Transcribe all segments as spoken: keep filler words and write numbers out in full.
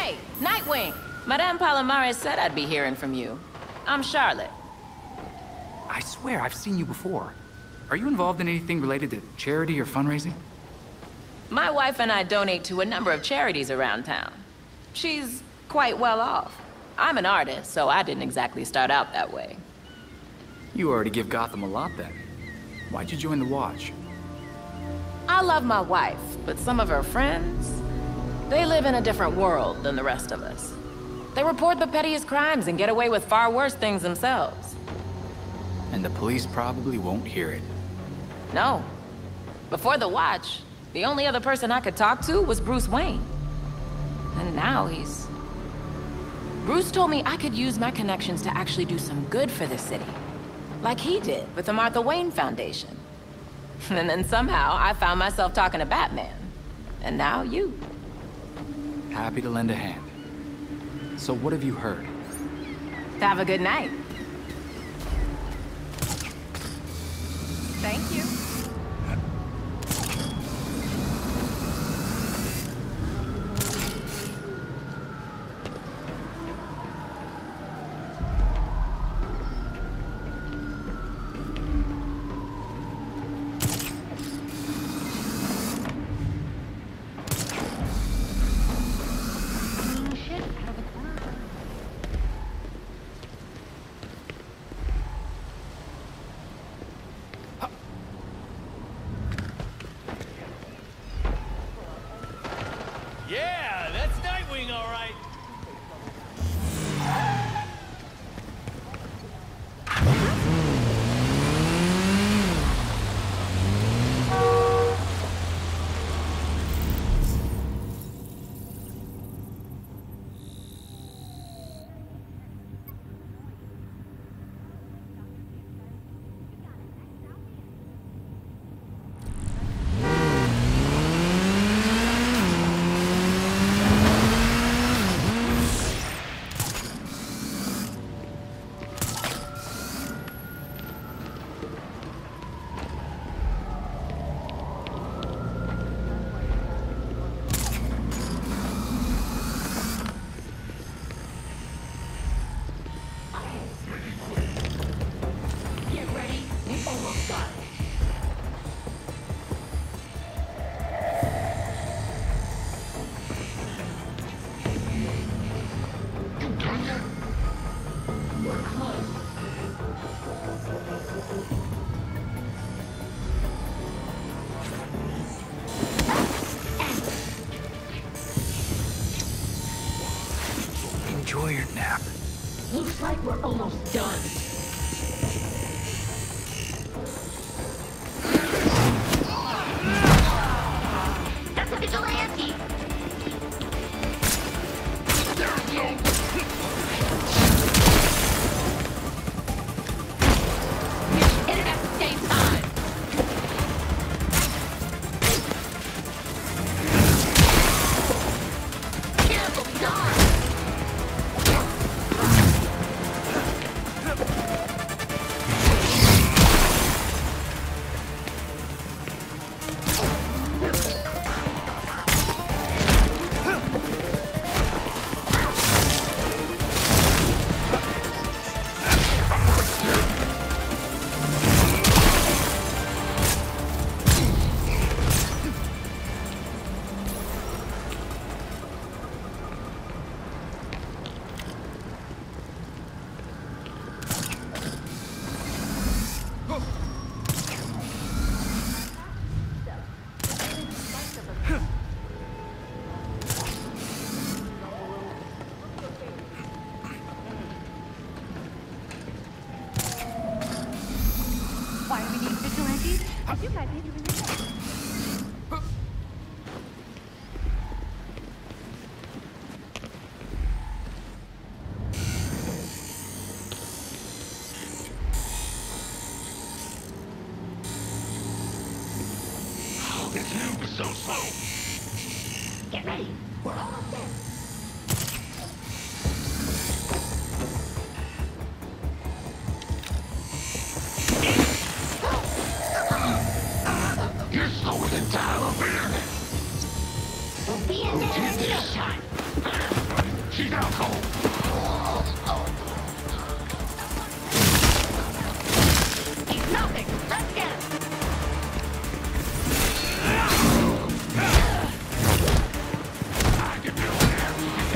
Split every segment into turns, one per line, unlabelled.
Hey, Nightwing! Madame Palomares said I'd be hearing from you. I'm Charlotte.
I swear I've seen you before. Are you involved in anything related to charity or fundraising?
My wife and I donate to a number of charities around town. She's quite well off. I'm an artist, so I didn't exactly start out that way.
You already give Gotham a lot then. Why'd you join the Watch?
I love my wife, but some of her friends, they live in a different world than the rest of us. They report the pettiest crimes and get away with far worse things themselves.
And the police probably won't hear it.
No. Before the Watch, the only other person I could talk to was Bruce Wayne. And now he's... Bruce told me I could use my connections to actually do some good for the city. Like he did with the Martha Wayne Foundation. And then somehow I found myself talking to Batman. And now you.
Happy to lend a hand. So what have you heard?
Have a good night. Thank you.
Yeah, that's Nightwing, all right.
Enjoy your nap.
Looks like we're almost done. That's a vigilante! There's no... Hit it at the same time! Careful, God!
Why do we need vigilantes? You guys need to really know.
Oh, this move is so slow. Get ready. We're almost there. You're slower than time over here. We'll be in there this time. She's out cold.
He's nothing. Let's get him.
I can do whatever.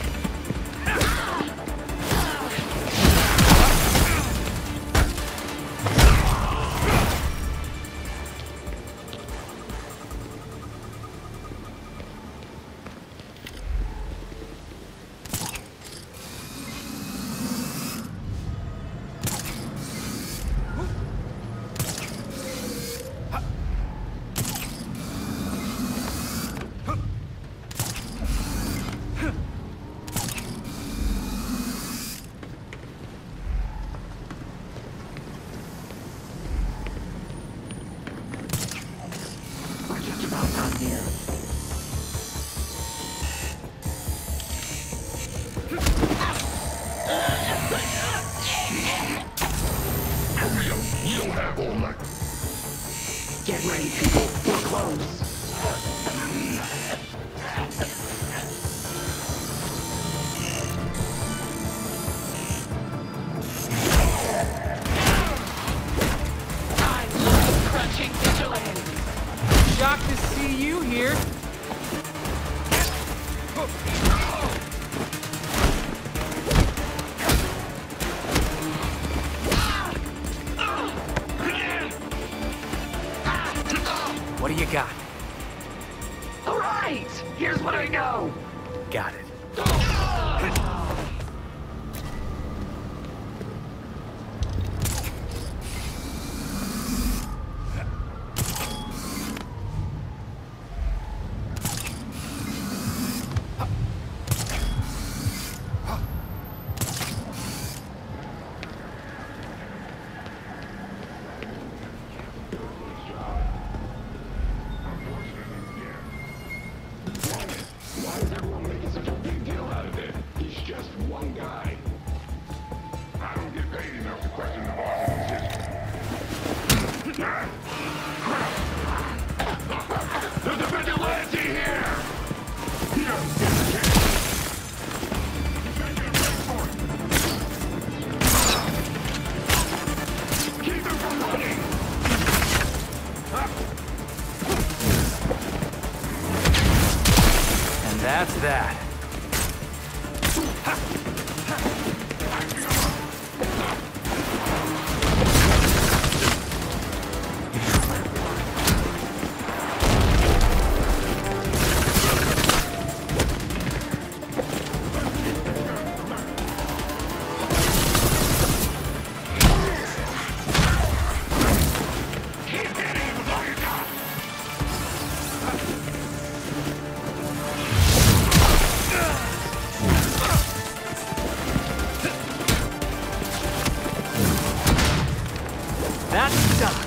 Get ready, people. We're close.
I'm the crunching vigilante.
Shocked to see you here. What do you got?
All right. Here's what I know.
Got it. That's that. That's done.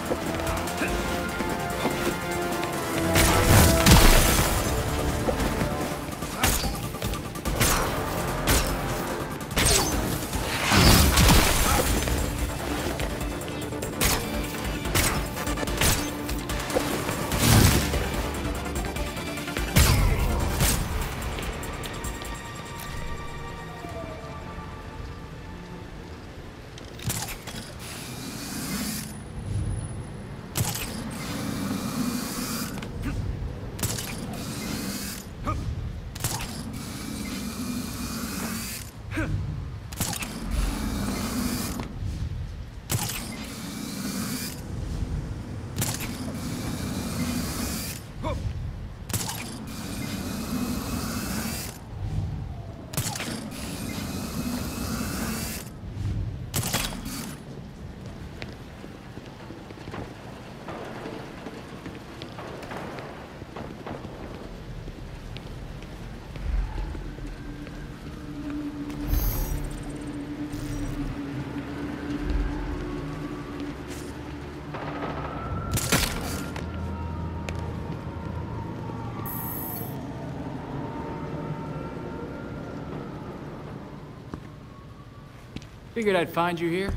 Figured I'd find you here.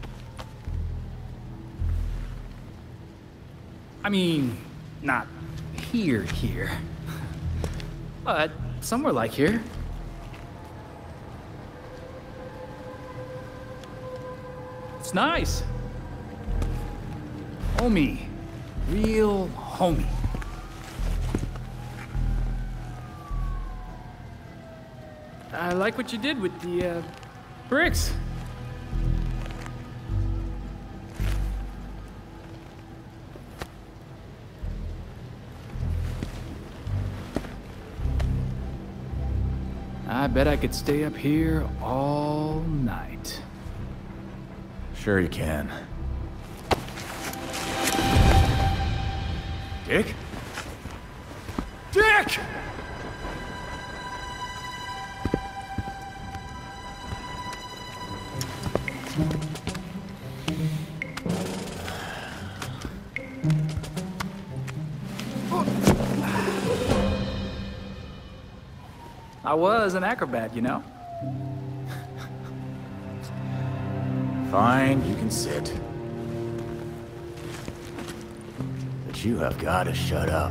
I mean, not here, here. But somewhere like here. It's nice. Homie. Real homie. I like what you did with the, uh, bricks. I bet I could stay up here all night.
Sure you can. Dick?
Dick! I was an acrobat, you know?
Fine, you can sit. But you have got to shut up.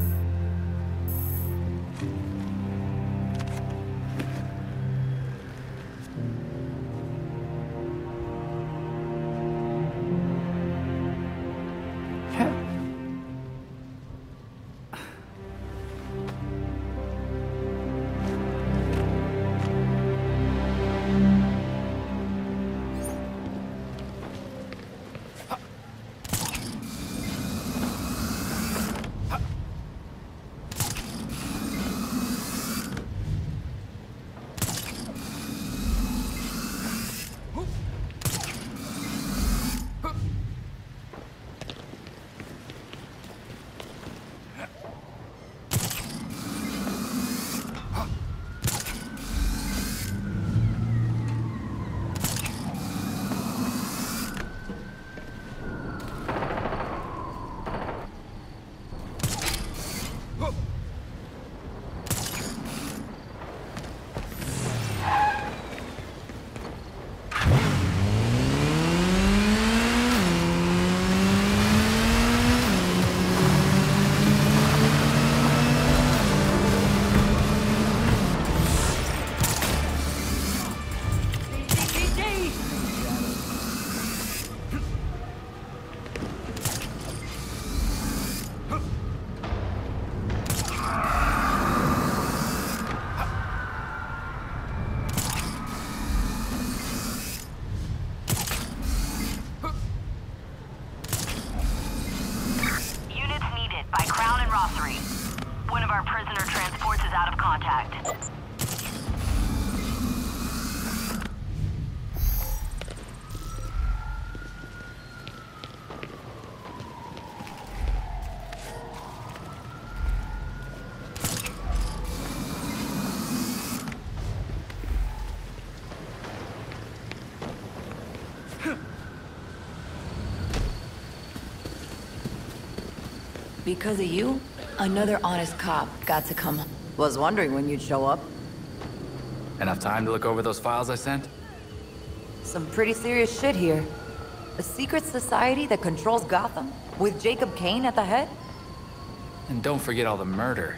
Because of you, another honest cop got to come. Was wondering when you'd show up.
Enough time to look over those files I sent?
Some pretty serious shit here. A secret society that controls Gotham, with Jacob Kane at the head?
And don't forget all the murder.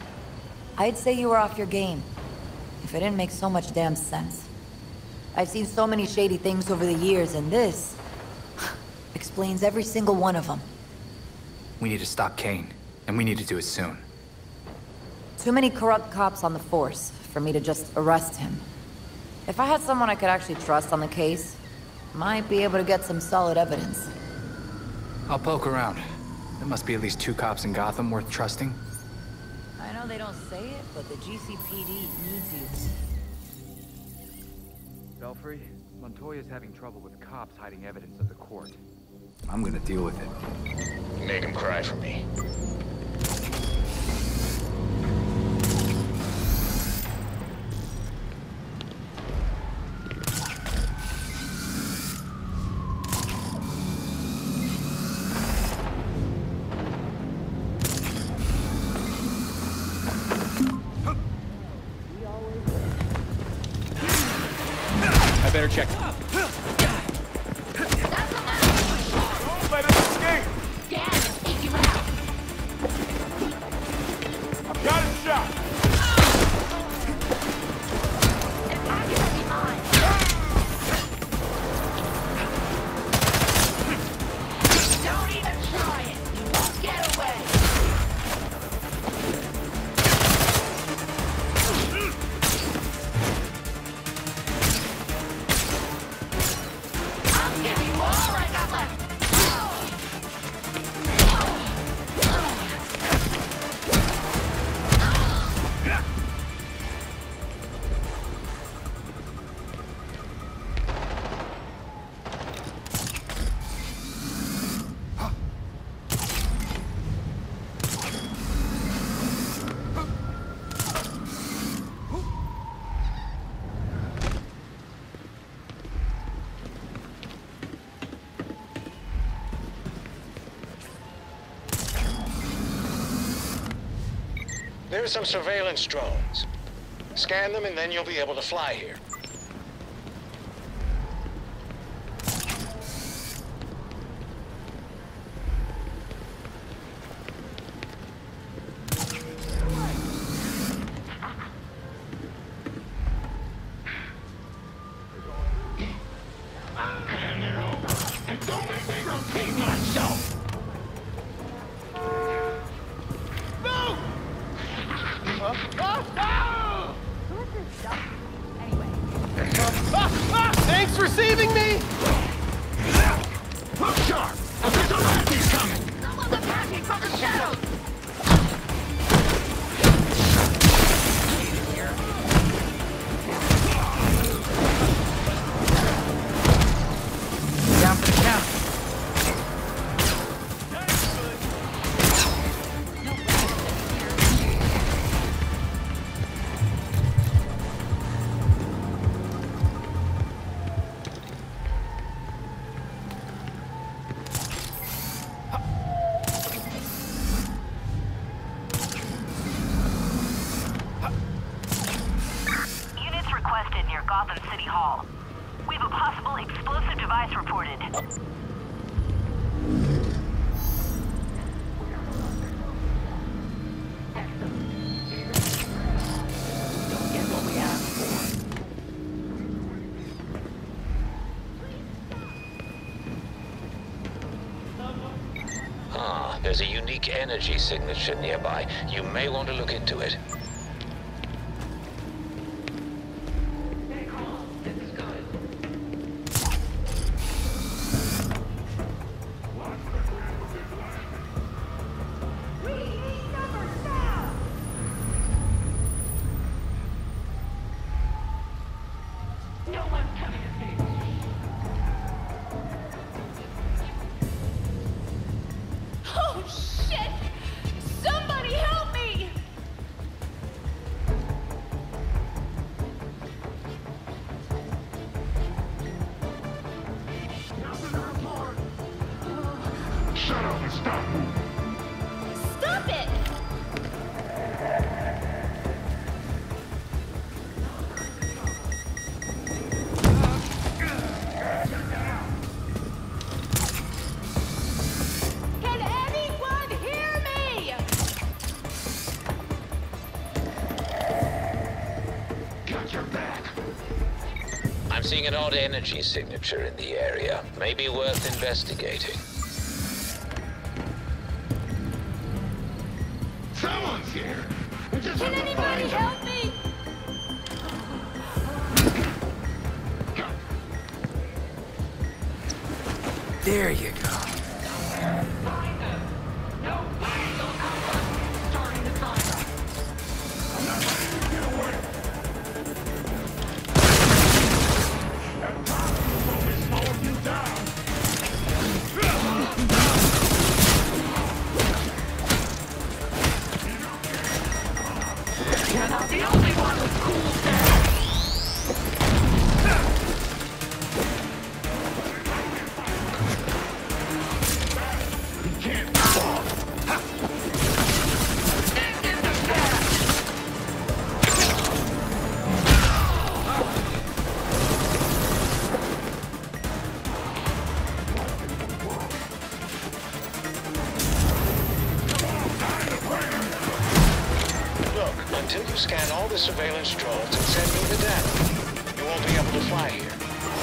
I'd say you were off your game, if it didn't make so much damn sense. I've seen so many shady things over the years, and this explains every single one of them.
We need to stop Kane, and we need to do it soon.
Too many corrupt cops on the force for me to just arrest him. If I had someone I could actually trust on the case, might be able to get some solid evidence.
I'll poke around. There must be at least two cops in Gotham worth trusting.
I know they don't say it, but the G C P D needs you.
Belfry, Montoya's having trouble with cops hiding evidence of the court. I'm gonna deal with it.
Make him cry for me.
I better check.
Here are some surveillance drones. Scan them and then you'll be able to fly here.
Thanks for saving me!
Look sharp! A vigilante's coming! Someone's attacking from the shadows!
Down for the count.
Units requested near Gotham City Hall. We have a possible explosive device reported.
Ah, there's a unique energy signature nearby. You may want to look into it.
Oh, shit! Somebody help me!
Shut up and stop moving!
Stop it! Can anyone hear me?
Got your back!
I'm seeing an odd energy signature in the area. Maybe worth investigating.
Someone's here! We just
Can
have to
anybody
find them.
help me?
There you go.
You're not the only one with cool down.
Look, until you scan all the surveillance drones and send me the data, you won't be able to fly here.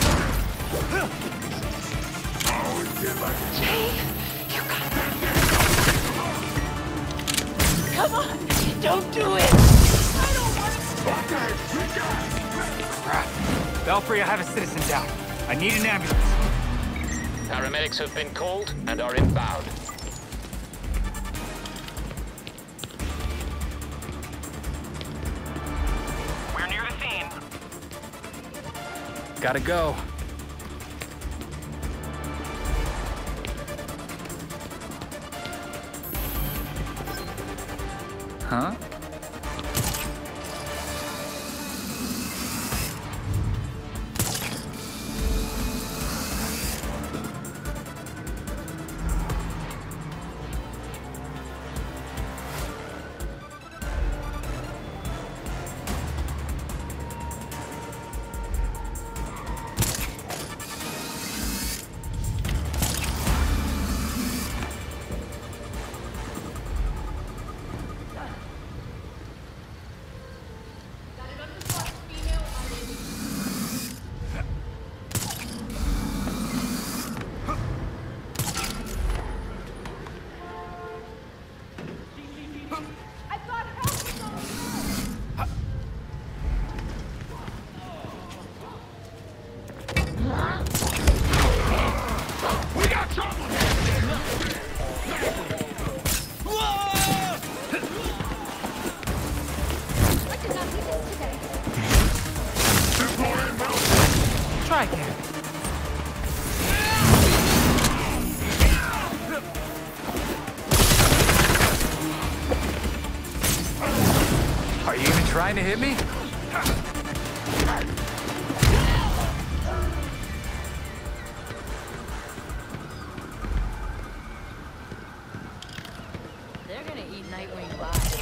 Come on! Don't do it! I don't want to...
Belfry, I have a citizen down. I need an ambulance.
Paramedics have been called and are inbound.
We're near the scene.
Gotta go. Huh? try again. Are you even trying to hit me?
They're gonna eat Nightwing alive.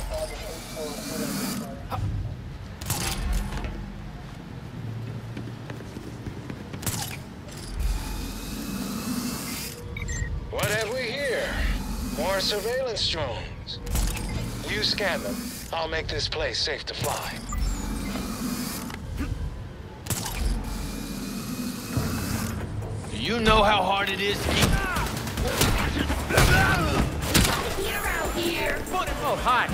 What have we here? More surveillance drones. You scan them. I'll make this place safe to fly.
Do you know how hard it is to keep...
You're out here!
Oh, hi.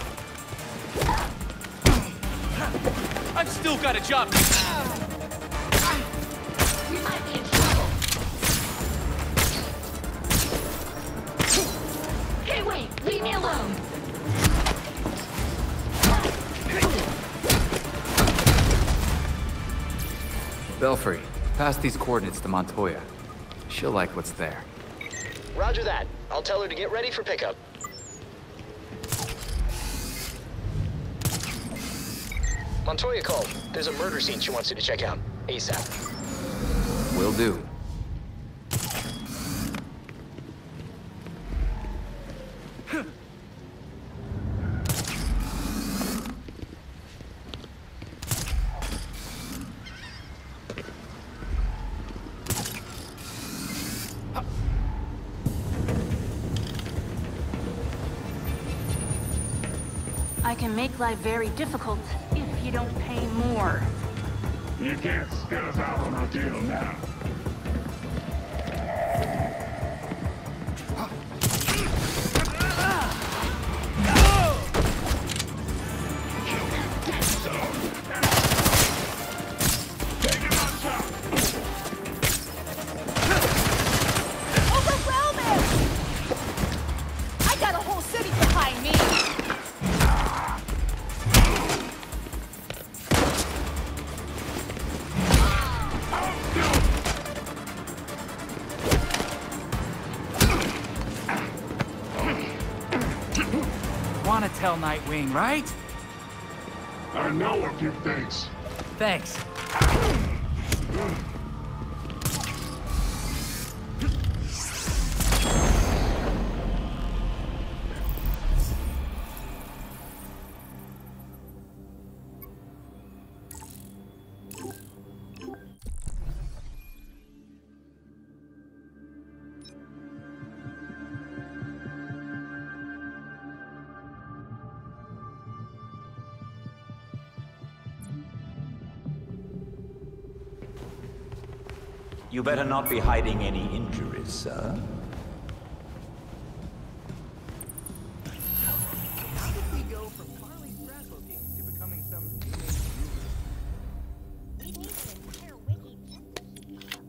I've still got a job.
You might be in trouble. Hey, wait! Leave me alone!
Belfry, pass these coordinates to Montoya. She'll like what's there.
Roger that. I'll tell her to get ready for pickup. Montoya called. There's a murder scene she wants you to check out. ASAP.
Will do.
I can make life very difficult if you don't pay more.
You can't get us out on our deal now.
Overwhelming! I got a whole city behind me!
Wanna tell Nightwing, right?
I know a few things.
Thanks.
You better not be hiding any injuries, sir.
How did we go from finally scrapbooking to becoming some amazing
We need an entire wiki just to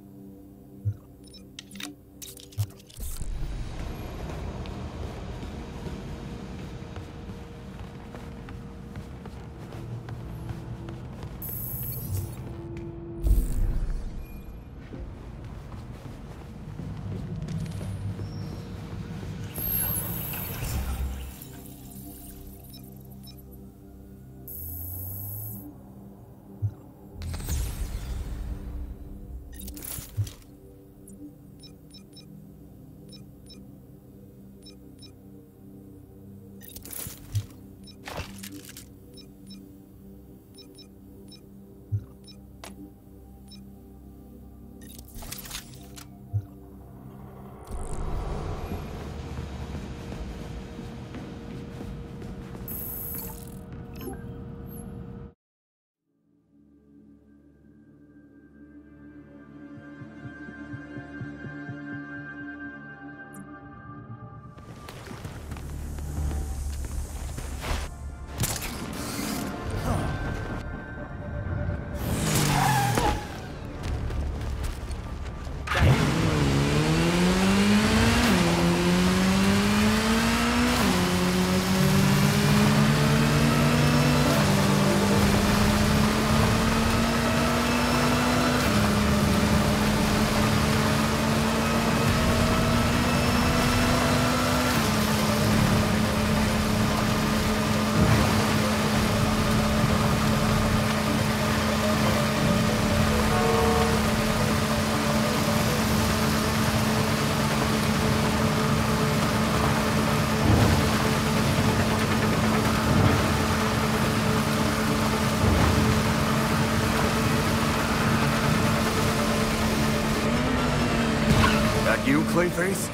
You, Clayface?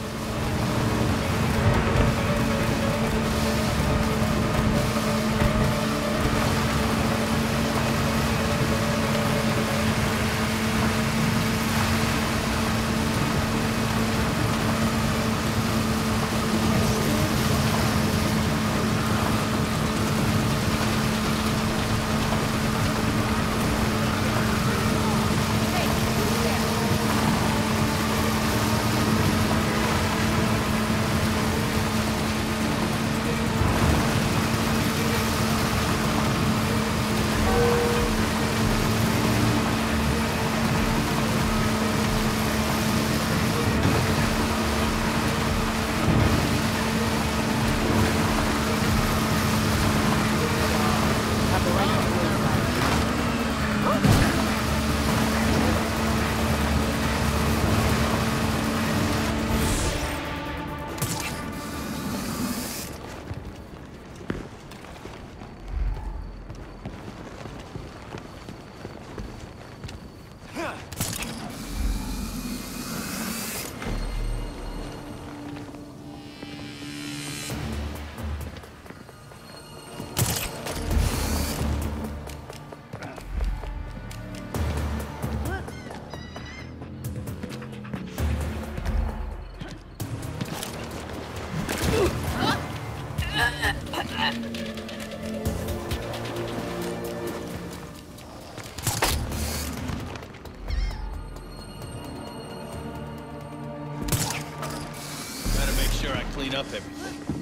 Clean up everything.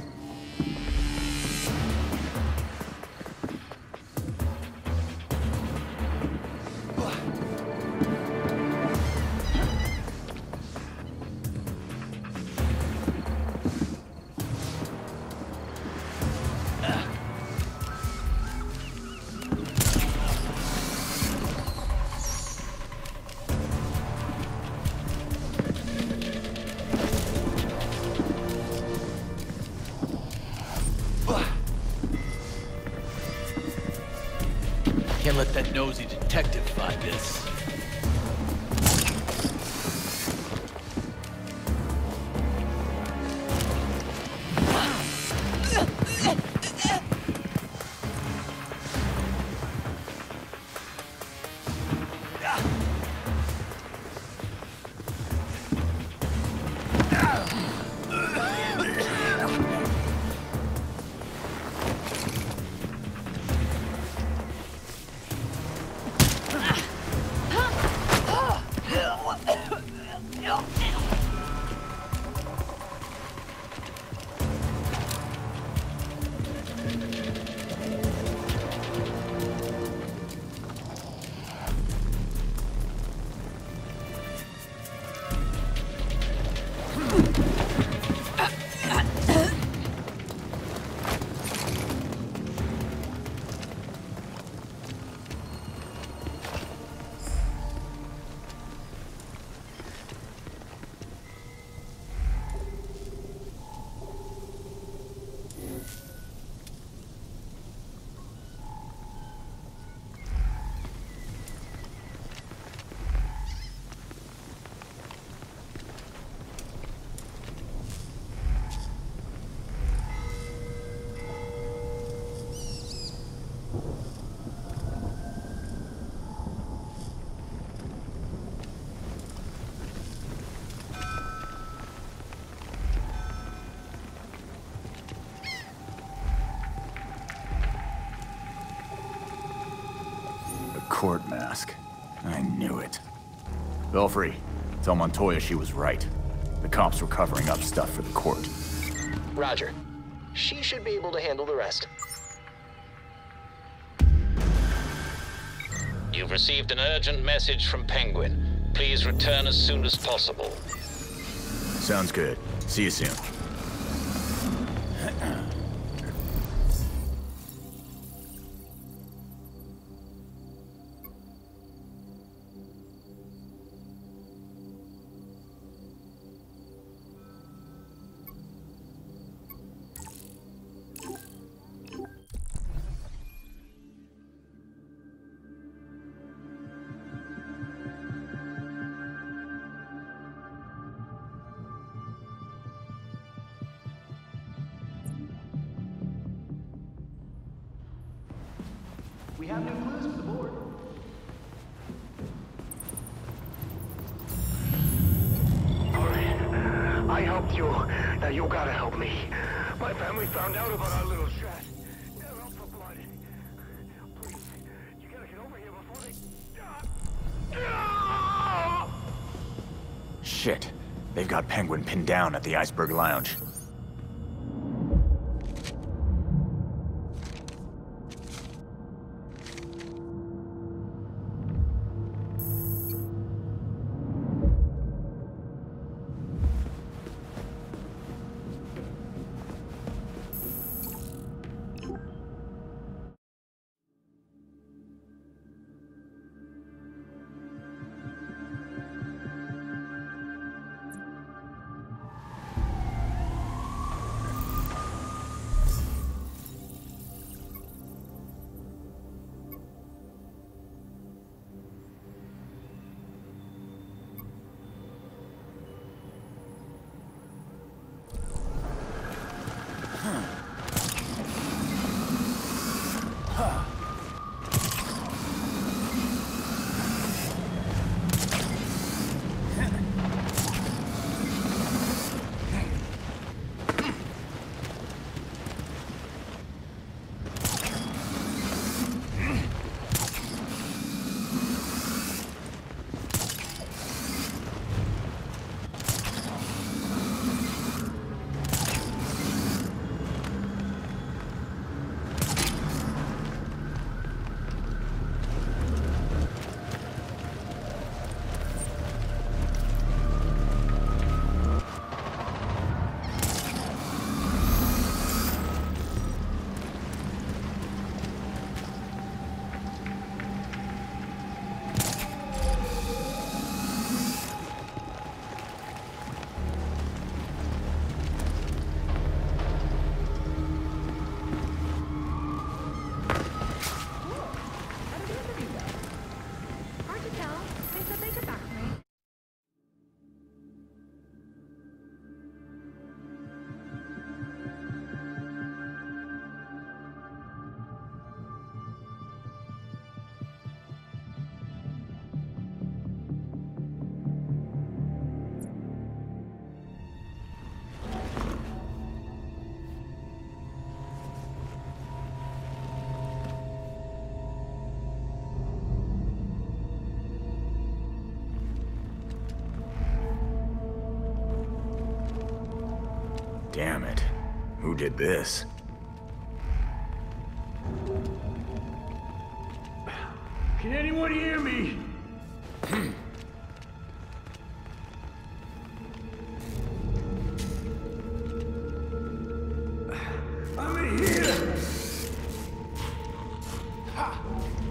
Can't let that nosy detective find this.
Court mask. I knew it. Belfry, tell Montoya she was right. The cops were covering up stuff for the court.
Roger. She should be able to handle the rest.
You've received an urgent message from Penguin. Please return as soon as possible.
Sounds good. See you soon.
have new clues for the board.
Alright, I helped you. Now you gotta help me. My family found out about our little chat. They're out for blood. Please, you gotta get over here before they...
Shit. They've got Penguin pinned down at the Iceberg Lounge. Damn it. Who did this?
Can anyone hear me? I'm in here! Ha!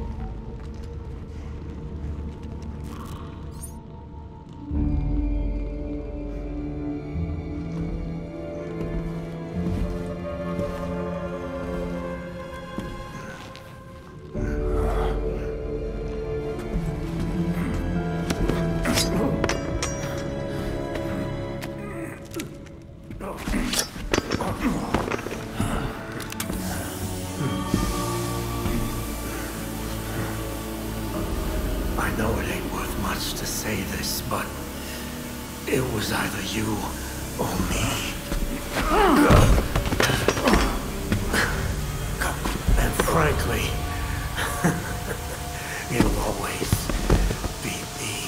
I know it ain't worth much to say this, but it was either you or me. And frankly, it'll always be me.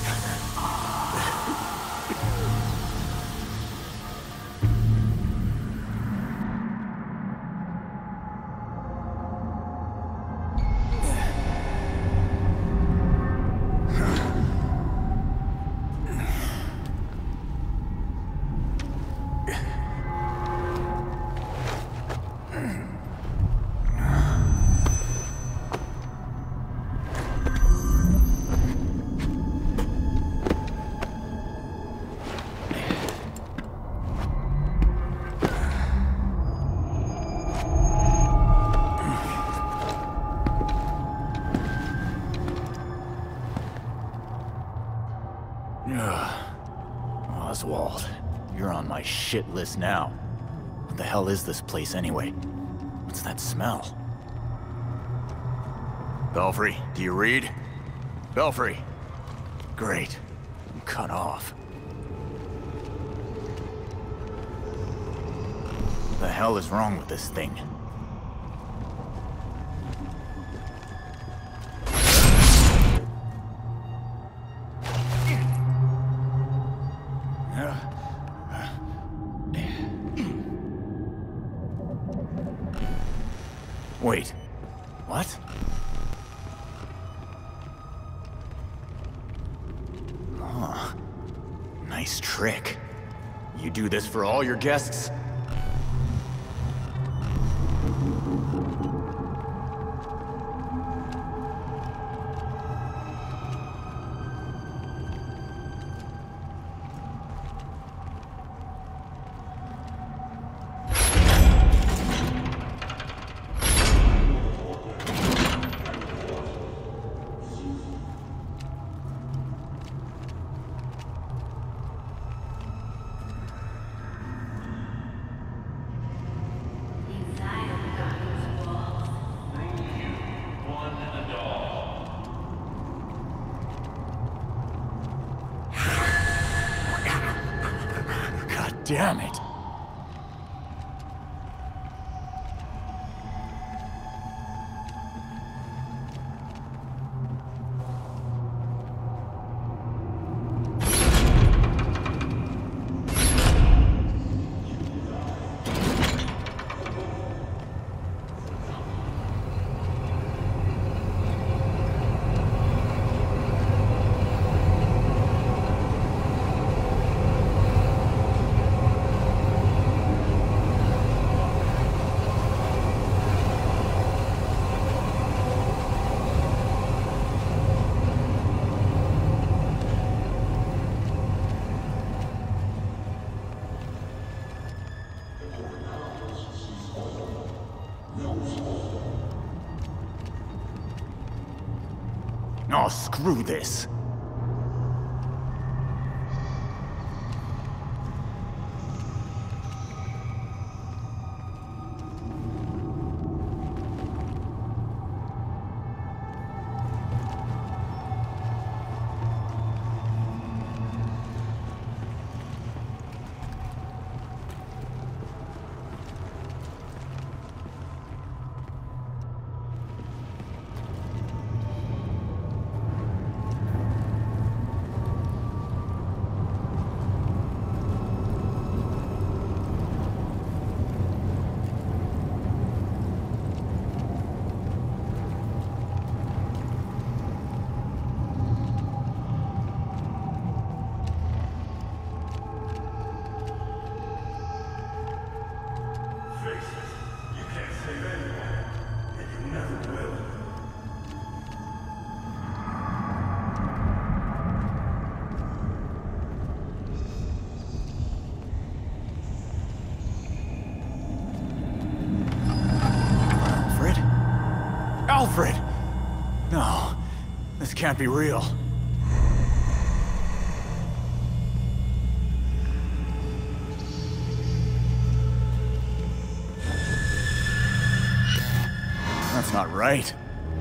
Oswald, you're on my shit list now. What the hell is this place anyway? What's that smell? Belfry, do you read? Belfry! Great. I'm cut off. What the hell is wrong with this thing? Wait, what? Huh. Nice trick. You do this for all your guests? Damn it! Oh, screw this. Alfred! No, this can't be real. That's not right.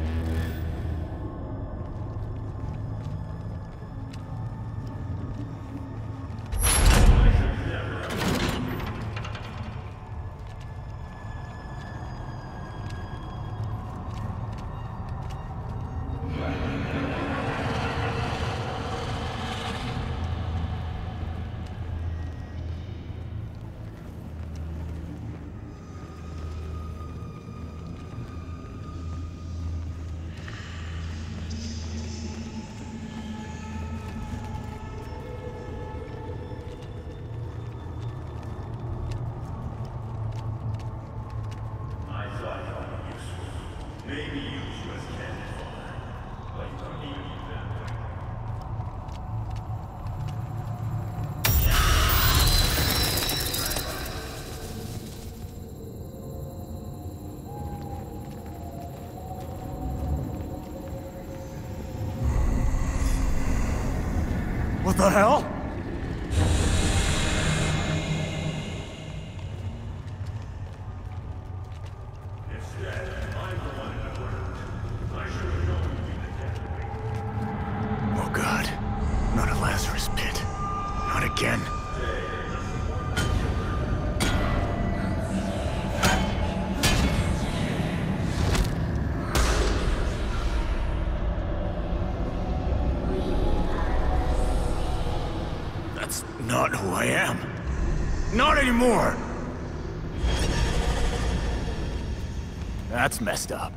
What the hell?
Instead, I'm the one in the world. I should
That's not who I am. Not anymore! That's messed up.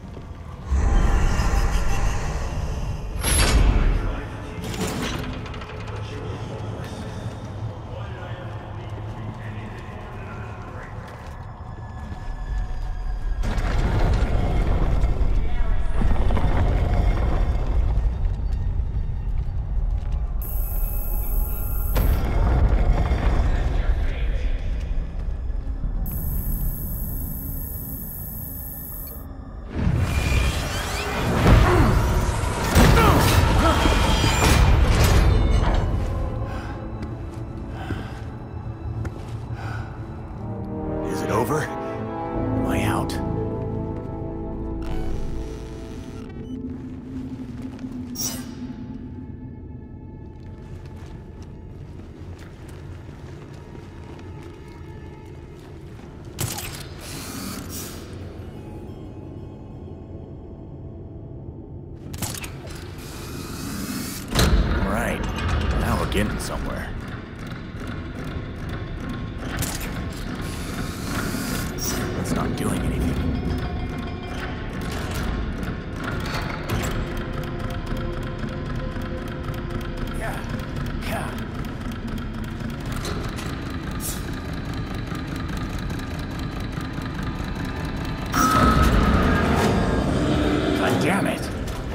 Getting somewhere. It's not doing anything. Yeah, yeah. God damn it.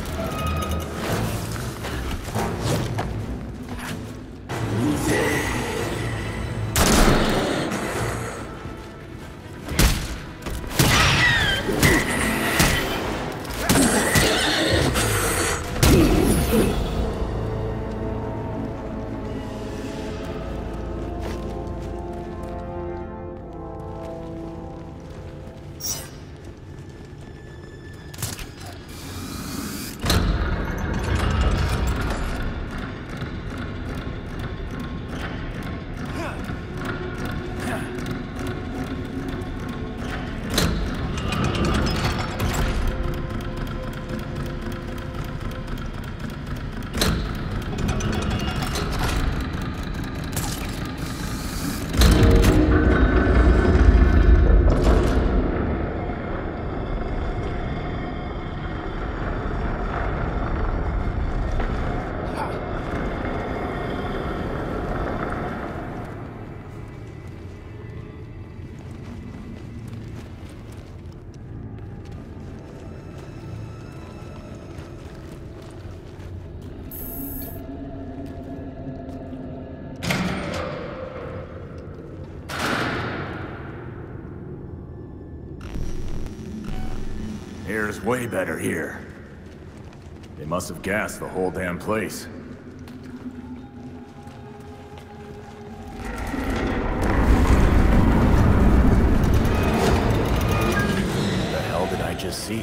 Air's way better here. They must have gassed the whole damn place. What the hell did I just see?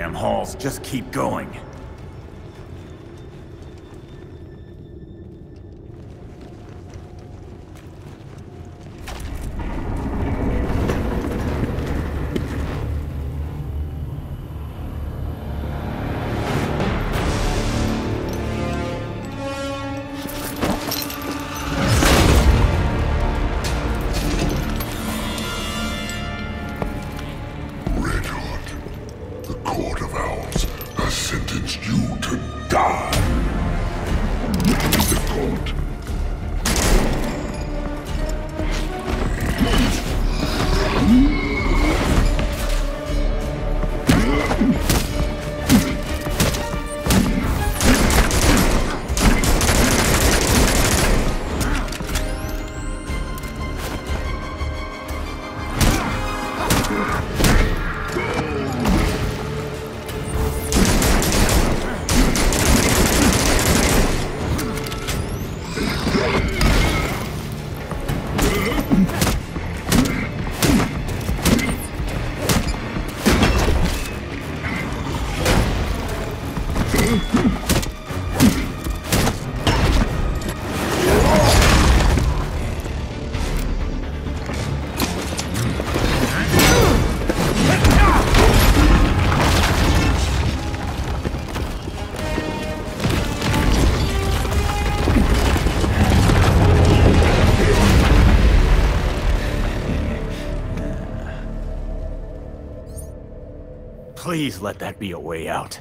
damn halls just keep going. Please let that be a way out.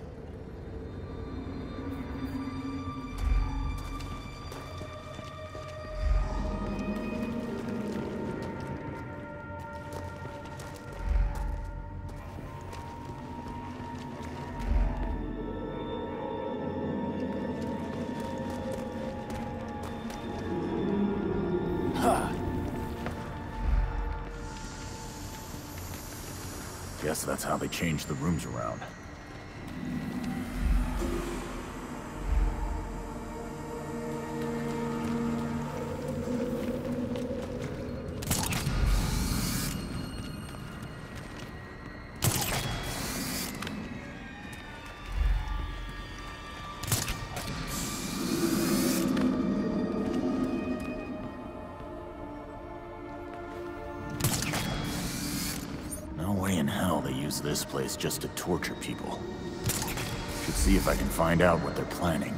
Guess that's how they changed the rooms around. This place just to torture people. Should see if I can find out what they're planning.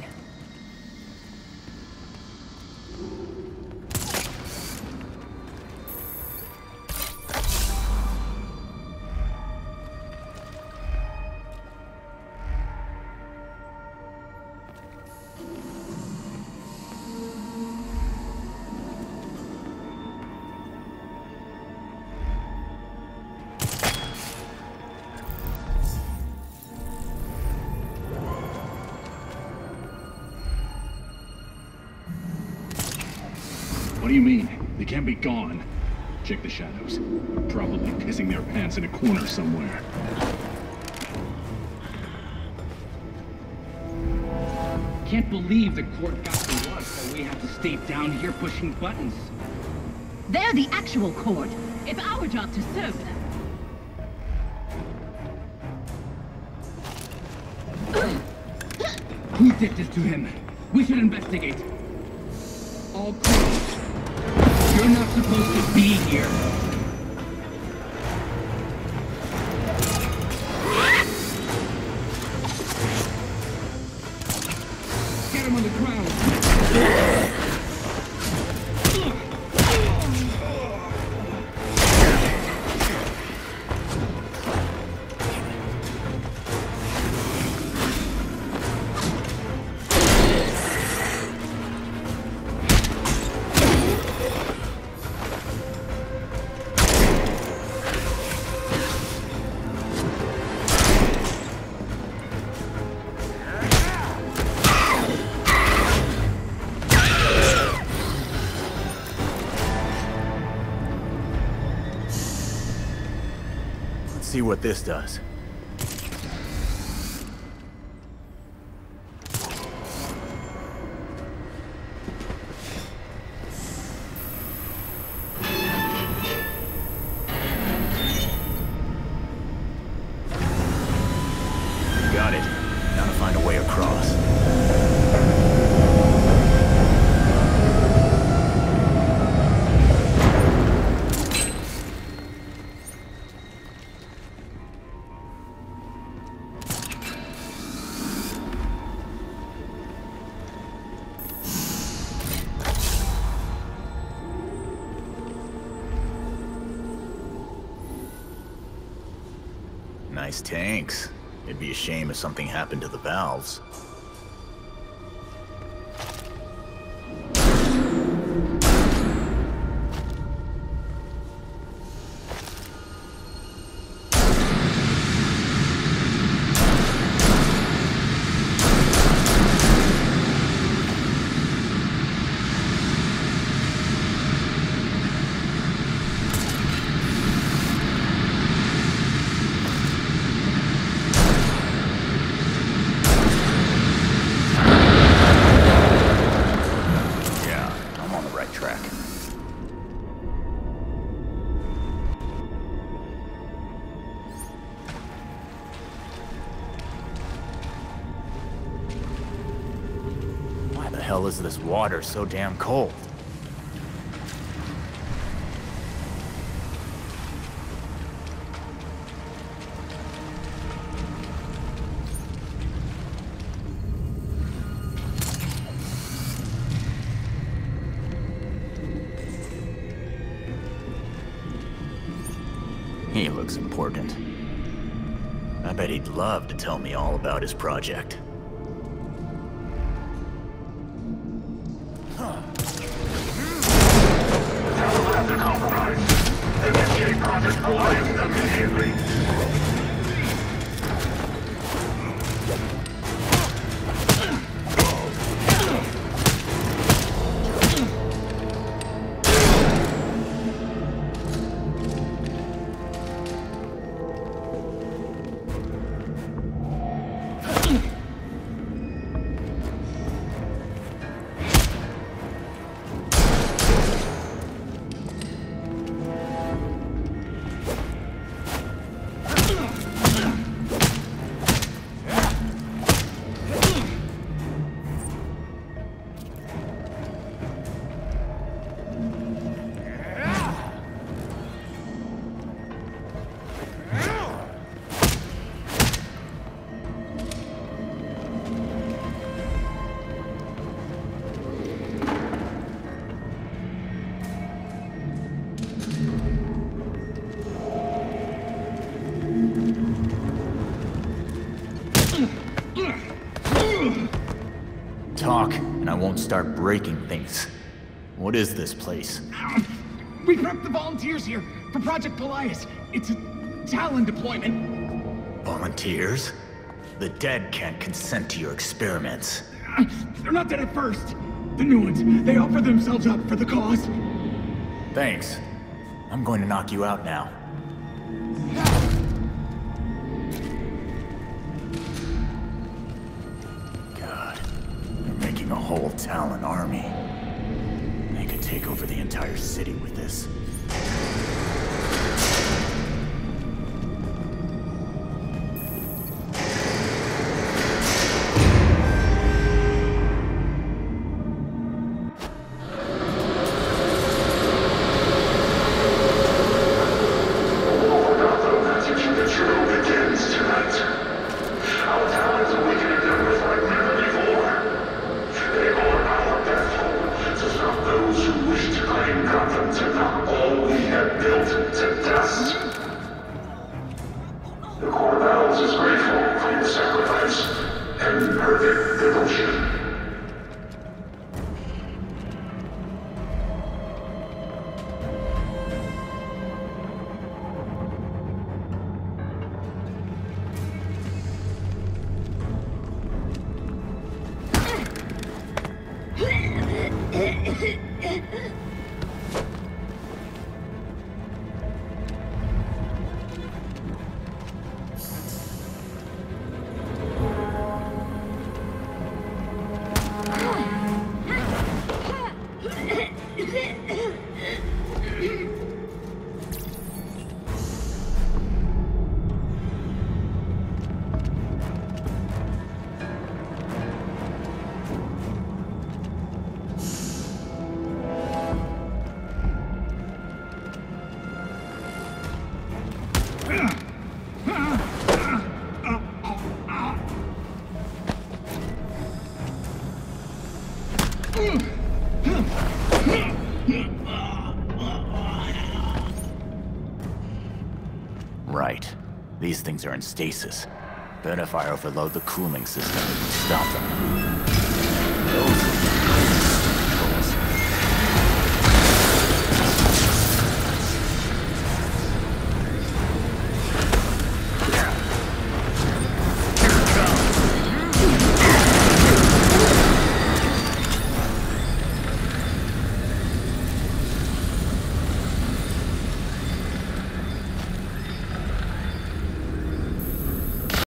What do you mean? They can't be gone. Check the shadows. Probably pissing their pants in a corner somewhere. Can't believe the court got to us, so we have to stay down here pushing buttons.
They're the actual court. It's our job to serve them.
Who did this to him? We should investigate. All courts. You're not supposed to be here. Get him on the ground.
See what this does. Got it. Now to find a way across. Nice tanks. It'd be a shame if something happened to the valves. Hell is this water so damn cold? He looks important. I bet he'd love to tell me all about his project.
Project Alliance immediately.
Talk, and I won't start breaking things. What is this place?
We prepped the volunteers here for Project Goliath. It's a Talon deployment.
Volunteers? The dead can't consent to your experiments.
They're not dead at first. The new ones, they offer themselves up for the cause.
Thanks. I'm going to knock you out now. God, they're making a whole Talon army. They could take over the entire city with this. these things are in stasis. Bet if I overload the cooling system, it would stop them. Those